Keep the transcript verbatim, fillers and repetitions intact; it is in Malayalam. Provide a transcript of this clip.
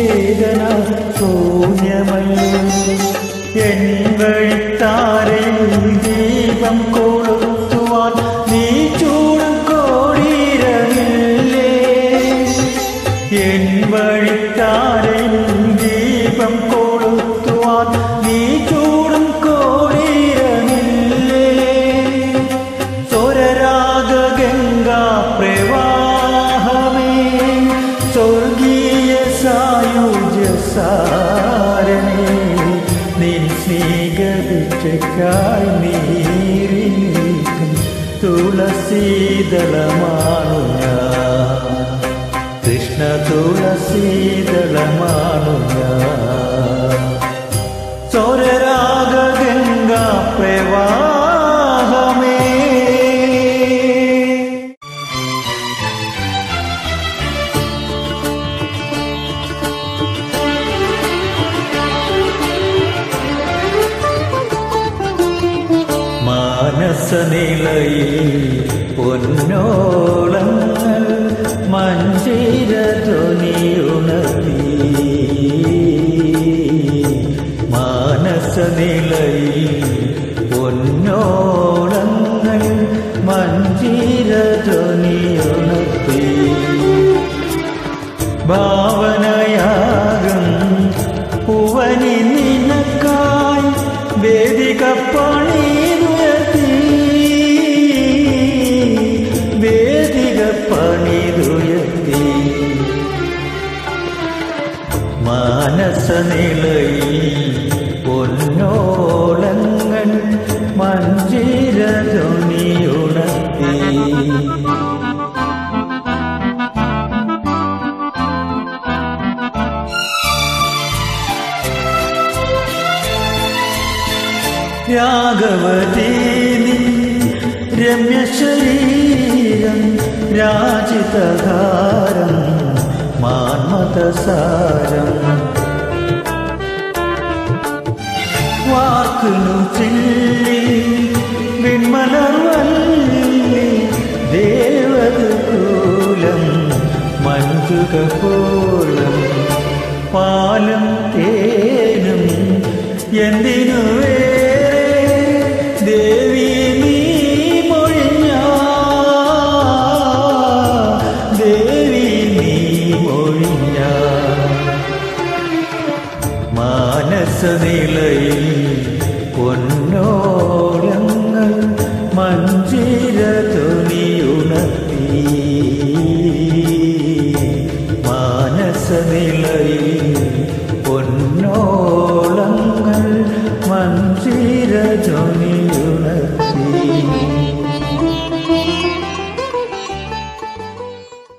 വേദന ശൂന്യമല്ലോ എൻ വഴിത്താരയിൽ ദീപം കൊളുത്തുവാൻ നീ ചൂടും കോടീരമില്ലേ എൻ വഴിത്താരയിൽ ദീപം കൊളുത്തുവാൻ നീ ചൂടും കോടീരമില്ലേ സ്വരരാഗ ഗംഗാ പ്രവാഹമേ സ്വർഗീയ സായുജ്യ സാരണേ നിൻ സ്നേഹഭിക്ഷയ്ക്കായി നീറി നിൽക്കും തുളസീദളമാണു ഞാൻ കൃഷ്ണ തുളസീദളമാണു ഞാൻ സ്വരരാഗ ഗംഗാ പ്രവാഹമേ മാനസനിലയിൽ പൊന്നോളങ്ങൾ മഞ്ചിരധ്വനിയുണർത്തി മാനസനിലയിൽ പൊന്നോളങ്ങൾ മഞ്ചിരധ്വനിയുണർത്തി ഭാവനയാകും പൂവനി നിനക്കായി വേദിക പണിതുയർത്തി വേദിക പണിതുയർത്തി മാനസനിലയിൽ പൊന്നോളങ്ങൾ മഞ്ചിരധ്വനിയുണർത്തി രാഘവതീ രമ്യശരീരം രാജിതധാരം മാന്മതസാരം വാക്കുന്നു ചില്ലി വിൺമലർവല്ലി ദേവതകൂലം മഞ്ജുകപോലം പാലം തേനും എന്തിനു ദേവി നീ മൊഴിഞ്ഞ ദേവി നീ മൊഴിഞ്ഞ മാനസനിലയിൽ പൊന്നോളങ്ങൾ മഞ്ചിരധ്വനിയുണർത്തി മാനസനിലയിൽ